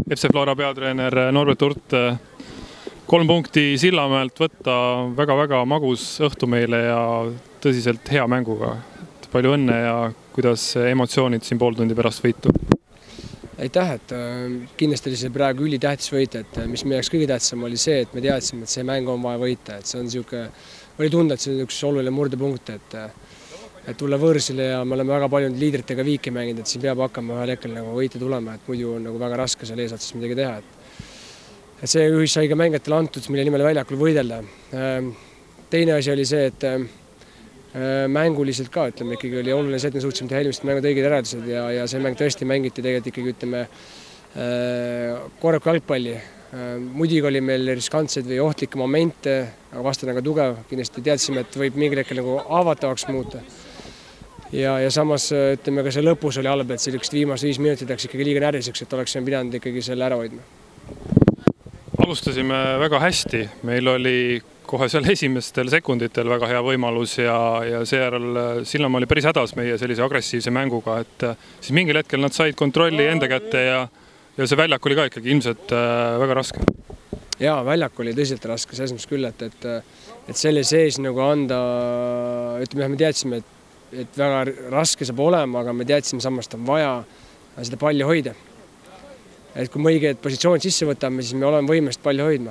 FC Flora peatreener Norbert Urt, 3 punkti Sillamäelt võtta, väga-väga magus õhtu meile ja tõsiselt hea mänguga. Palju õnne ja kuidas emotsioonid siin pool tundi pärast võitu? Aitäh, et kindlasti oli see praegu ülitähtis võit, et mis meie jaoks kõige tähtsam oli see, et me teadsime, et see mäng on vaja võita, et see on oli tunda, et see on üks oluline murdepunkt, et tulla võõrsile ja me oleme väga palju liidritega viiki mänginud, et siin peab hakkama ühel hetkel nagu võita tulema, et muidu on nagu väga raske seal eesotsas midagi teha. Et see juhis sai ka mängijatele antud, mille nimel väljakul võidelda. Teine asi oli see, et mänguliselt ka, ütleme, ikkagi oli oluline see, et me suutsime teha eelmised mängud õiged järeldused ja see mäng tõesti mängiti tegelikult ikkagi, ütleme, korraku jalgpalli. Muidugi oli meil riskantseid või ohtlikke momente, aga vastane ka tugev. Kindlasti teadsime, et võib mingil hetkel nagu haavatavaks muuta. Ja samas, ütleme, ka see lõpus oli halb, et sellist viimast 5 minutit läks ikkagi liiga närviseks, et oleksime pidanud ikkagi selle ära hoidma. Alustasime väga hästi. Meil oli kohe seal esimestel sekunditel väga hea võimalus ja seejärel Sillamäe oli päris hädas meie sellise agressiivse mänguga, et siis mingil hetkel nad said kontrolli enda kätte ja see väljak oli ka ikkagi ilmselt väga raske. Jaa, väljak oli tõsiselt raske, selles mõttes küll, et selle sees nagu anda, ütleme, me teadsime, et väga raske saab olema, aga me teadsime samas, et on vaja seda palli hoida. Et kui me õiged positsioonid sisse võtame, siis me oleme võimest palli hoidma.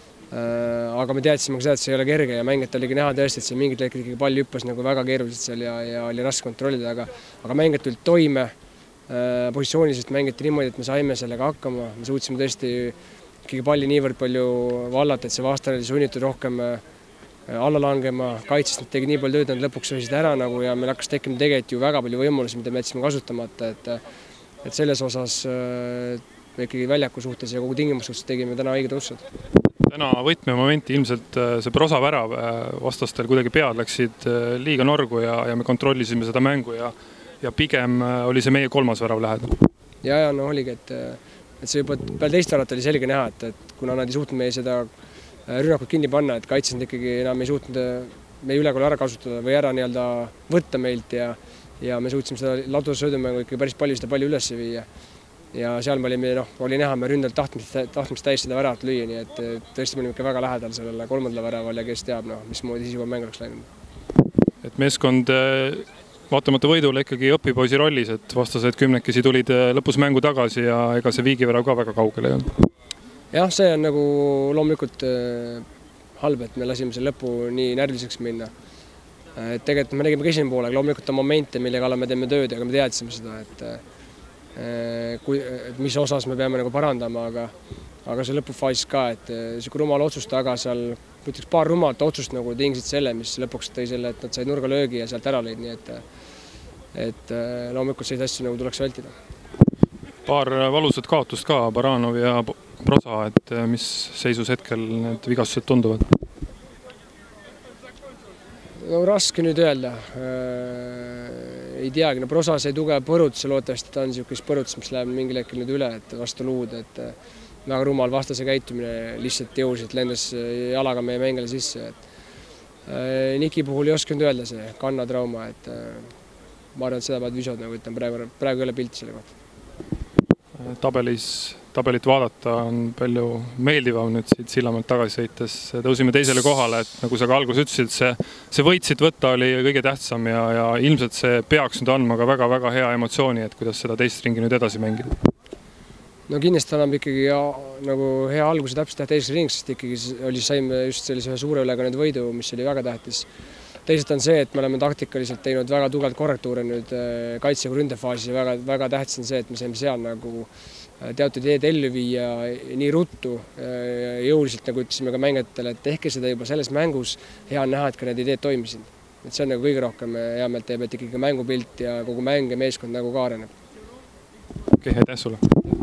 Aga me teadsime ka seda, et see ei ole kerge ja mängijat oligi näha tõesti, et see mingid hetkel ikkagi palli hüppas nagu väga keeruliselt seal ja oli raske kontrollida, aga mängijad tulid toime positsiooniliselt mängiti niimoodi, et me saime sellega hakkama. Me suutsime tõesti ikkagi palli niivõrd palju vallata, et see vastane oli sunnitud rohkem alla langema, kaitsest nad tegid nii palju tööd, nad lõpuks võisid ära nagu ja meil hakkas tekkima tegelikult ju väga palju võimalusi, mida me jätsime kasutamata, et selles osas me ikkagi väljaku suhtes ja kogu tingimus suhtes tegime täna õiged otsused. Täna võtmemomenti ilmselt see Prosa värav vastastel kuidagi pead läksid liiga norgu ja me kontrollisime seda mängu ja pigem oli see meie 3. värav lähedal. Ja no oligi, et see juba peal teist värat oli selge näha, et kuna nad ei suutnud meie seda rünnakut kinni panna, et kaitsesed ikkagi enam ei suutnud meie ülekaalu ära kasutada või ära nii-öelda võtta meilt ja me suutsime seda ladusõidumängu ikkagi päris palju seda palju üles viia. Ja seal me oli näha, me ründalt tahtmist täis seda väravat lüüa, nii et tõesti me olime ikka väga lähedal sellele 3. väraval ja kes teab, mismoodi siis juba mäng oleks läinud. Et meeskond vaatamata võidule ikkagi õpipoisi rollis, et vastased 10-kesi tulid lõpus mängu tagasi ja ega see viigivärav ka väga kaugele ei olnud. Jah, see on nagu loomulikult halb, et me lasime selle lõpu nii närviliseks minna. Tegelikult me nägime ka esimene poole, loomulikult on momente, mille kallal me teeme tööd ja me teadsime seda, et mis osas me peame nagu parandama, aga see lõpufaasis ka, et selline rumal otsus taga seal, ütleks paar rumalat otsust nagu tingisid selle, mis lõpuks tõi selle, et nad said nurgalöögi ja sealt ära lõid, nii et loomulikult selliseid asju nagu tuleks vältida. Paar valusat kaotust ka, Baranov ja Prosa, et mis seisus hetkel need vigastused tunduvad? No raske nüüd öelda. Ei teagi, Prosa sai tugev põrutus ja loodetavasti ta on niisugune põrutus, mis läheb mingil hetkel nüüd üle, et vastu luud, et väga rumal vastase käitumine lihtsalt jõuliselt lendas jalaga meie mängile sisse. Niki puhul ei oskanud öelda see kannatrauma, et ma arvan, et seda pead visod, nagu ütlen, praegu ei ole pilti selle kohta. Tabelit vaadata on palju meeldivam nüüd siit Sillamäelt tagasi sõites. Tõusime teisele kohale, et nagu sa ka alguses ütlesid, see võit siit võtta oli kõige tähtsam ja ilmselt see peaks nüüd andma ka väga-väga hea emotsiooni, et kuidas seda teist ringi nüüd edasi mängida. No kindlasti annab ikkagi nagu hea alguse täpselt teises ringis, sest ikkagi saime just sellise suure ülega nüüd võidu, mis oli väga tähtis. Teisalt on see, et me oleme taktikaliselt teinud väga tugevalt korrektuure nüüd kaitse- ja ründefaasis ja väga tähtis on see, et me saime seal nagu teatud ideed ellu viia nii ruttu jõuliselt, nagu ütlesime ka mängijatele, et tehke seda juba selles mängus, hea on näha, et ka need ideed toimisid. Et see on nagu kõige rohkem hea meelt teeb, et ikkagi mängupilt ja kogu mäng ja meeskond nagu ka areneb. Okei, aitäh sulle!